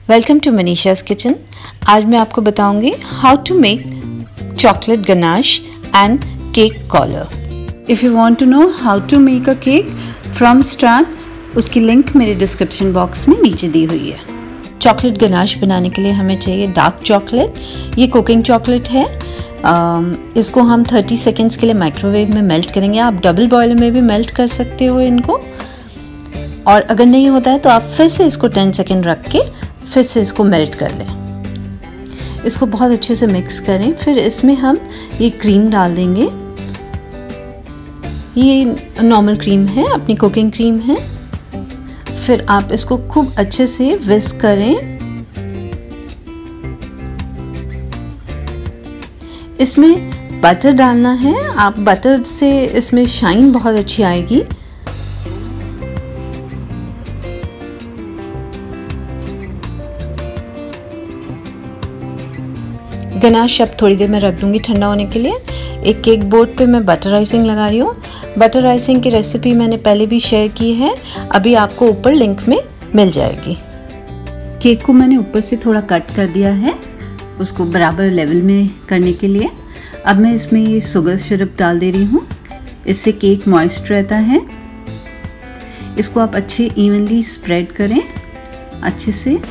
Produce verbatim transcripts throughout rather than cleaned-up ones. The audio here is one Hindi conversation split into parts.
Welcome to मनीषा's kitchen. आज मैं आपको बताऊंगी how to make chocolate ganache and cake collar. If you want to know how to make a cake from start, उसकी लिंक मेरे डिस्क्रिप्शन बॉक्स में नीचे दी हुई है। चॉकलेट गनाश बनाने के लिए हमें चाहिए डार्क चॉकलेट। ये कुकिंग चॉकलेट है। आ, इसको हम तीस सेकेंड्स के लिए माइक्रोवेव में मेल्ट करेंगे। आप डबल बॉयलर में भी मेल्ट कर सकते हो इनको, और अगर नहीं होता है तो आप फिर से इसको दस सेकेंड रख के फिर से इसको मेल्ट कर लें। इसको बहुत अच्छे से मिक्स करें। फिर इसमें हम ये क्रीम डाल देंगे। ये नॉर्मल क्रीम है, अपनी कुकिंग क्रीम है। फिर आप इसको खूब अच्छे से विस्क करें। इसमें बटर डालना है। आप बटर से इसमें शाइन बहुत अच्छी आएगी। गनाश अब थोड़ी देर में रख दूंगी ठंडा होने के लिए। एक केक बोर्ड पे मैं बटर आइसिंग लगा रही हूँ। बटर आइसिंग की रेसिपी मैंने पहले भी शेयर की है, अभी आपको ऊपर लिंक में मिल जाएगी। केक को मैंने ऊपर से थोड़ा कट कर दिया है, उसको बराबर लेवल में करने के लिए। अब मैं इसमें ये शुगर सिरप डाल दे रही हूँ, इससे केक मॉइस्ट रहता है। इसको आप अच्छे इवनली स्प्रेड करें अच्छे से।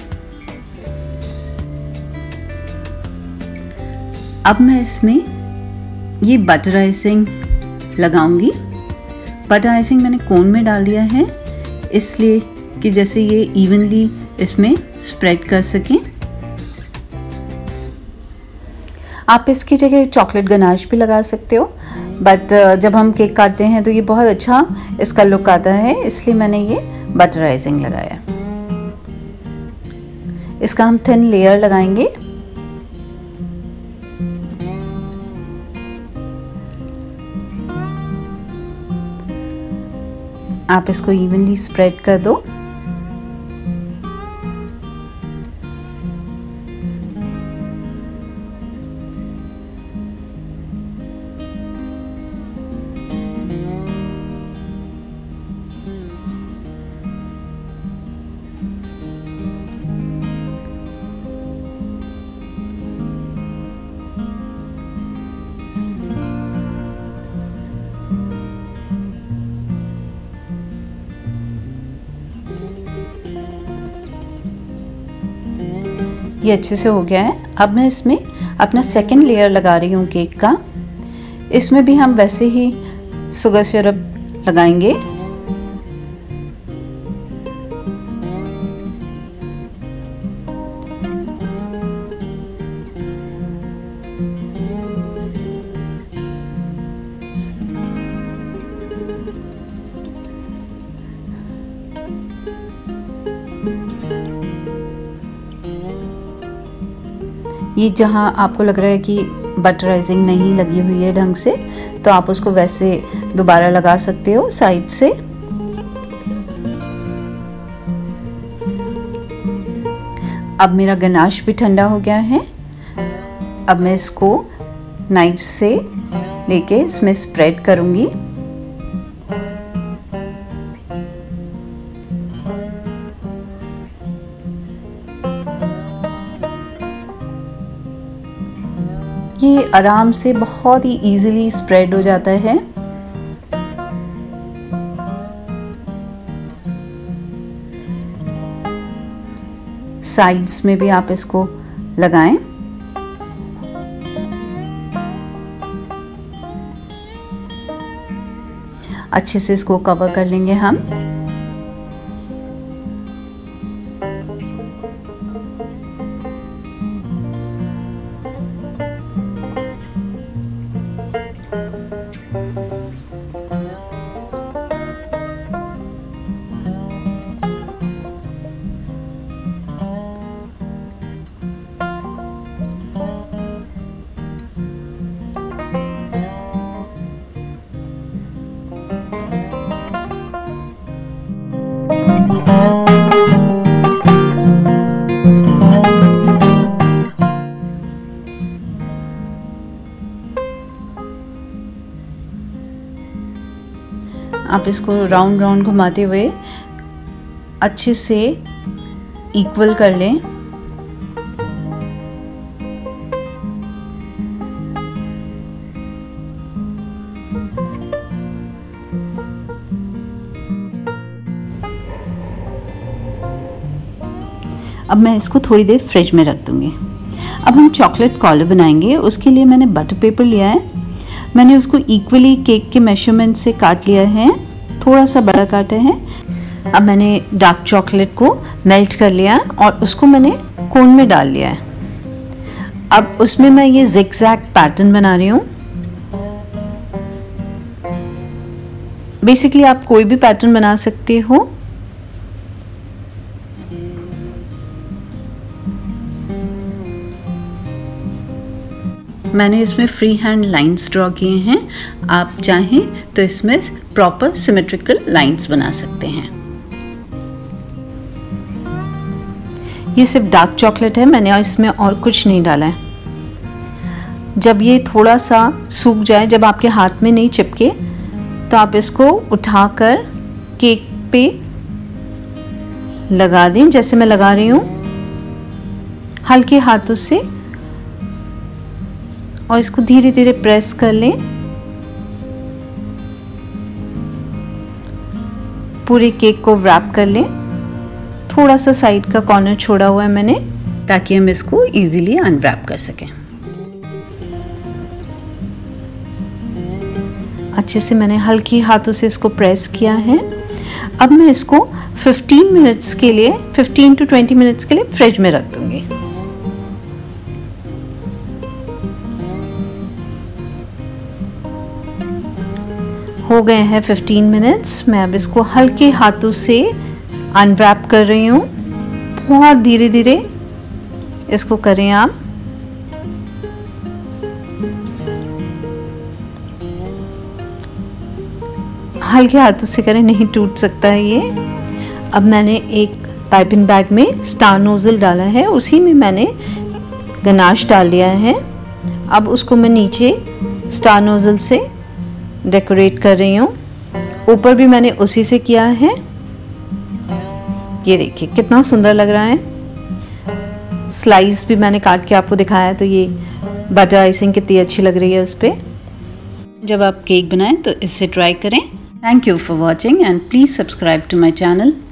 अब मैं इसमें ये बटर आइसिंग लगाऊंगी। बटर आइसिंग मैंने कोन में डाल दिया है, इसलिए कि जैसे ये इवनली इसमें स्प्रेड कर सकें। आप इसकी जगह चॉकलेट गनाश भी लगा सकते हो, बट जब हम केक काटते हैं तो ये बहुत अच्छा इसका लुक आता है, इसलिए मैंने ये बटर आइसिंग लगाया। इसका हम थिन लेयर लगाएंगे। आप इसको इवनली स्प्रेड कर दो। ये अच्छे से हो गया है। अब मैं इसमें अपना सेकंड लेयर लगा रही हूँ केक का। इसमें भी हम वैसे ही शुगर सिरप लगाएंगे। ये जहाँ आपको लग रहा है कि बटर आइसिंग नहीं लगी हुई है ढंग से, तो आप उसको वैसे दोबारा लगा सकते हो साइड से। अब मेरा गनाश भी ठंडा हो गया है। अब मैं इसको नाइफ से लेके इसमें स्प्रेड करूंगी। ये आराम से बहुत ही इजीली स्प्रेड हो जाता है। साइड्स में भी आप इसको लगाएं। अच्छे से इसको कवर कर लेंगे हम। आप इसको राउंड राउंड घुमाते हुए अच्छे से इक्वल कर लें। अब मैं इसको थोड़ी देर फ्रिज में रख दूँगी। अब हम चॉकलेट कॉलर बनाएंगे। उसके लिए मैंने बटर पेपर लिया है। मैंने उसको इक्वली केक के मेजरमेंट से काट लिया है, थोड़ा सा बड़ा काटा है। अब मैंने डार्क चॉकलेट को मेल्ट कर लिया और उसको मैंने कोन में डाल लिया है। अब उसमें मैं ये जिगजैग पैटर्न बना रही हूँ। बेसिकली आप कोई भी पैटर्न बना सकते हो। मैंने इसमें फ्री हैंड लाइंस ड्रॉ किए हैं। आप चाहें तो इसमें प्रॉपर सिमेट्रिकल लाइंस बना सकते हैं। ये सिर्फ डार्क चॉकलेट है, मैंने इसमें और कुछ नहीं डाला है। जब ये थोड़ा सा सूख जाए, जब आपके हाथ में नहीं चिपके, तो आप इसको उठाकर केक पे लगा दें, जैसे मैं लगा रही हूँ, हल्के हाथों से, और इसको धीरे धीरे प्रेस कर लें। पूरे केक को रैप कर लें। थोड़ा सा साइड का कॉर्नर छोड़ा हुआ है मैंने, ताकि हम इसको इजीली अनरैप कर सकें। अच्छे से मैंने हल्की हाथों से इसको प्रेस किया है। अब मैं इसको पंद्रह मिनट्स के लिए, पंद्रह टू बीस मिनट्स के लिए फ्रिज में रख दूंगी। हो गए हैं पंद्रह मिनट्स। मैं अब इसको हल्के हाथों से अनरैप कर रही हूँ। बहुत धीरे धीरे इसको करें आप। हल्के हाथों से करें, नहीं टूट सकता है ये। अब मैंने एक पाइपिंग बैग में स्टार नोजल डाला है, उसी में मैंने गनाश डाल लिया है। अब उसको मैं नीचे स्टार नोजल से डेकोरेट कर रही हूँ। ऊपर भी मैंने उसी से किया है। ये देखिए कितना सुंदर लग रहा है। स्लाइस भी मैंने काट के आपको दिखाया, तो ये बटर आइसिंग कितनी अच्छी लग रही है उस पर। जब आप केक बनाएं तो इससे ट्राई करें। Thank you for watching and please subscribe to my channel.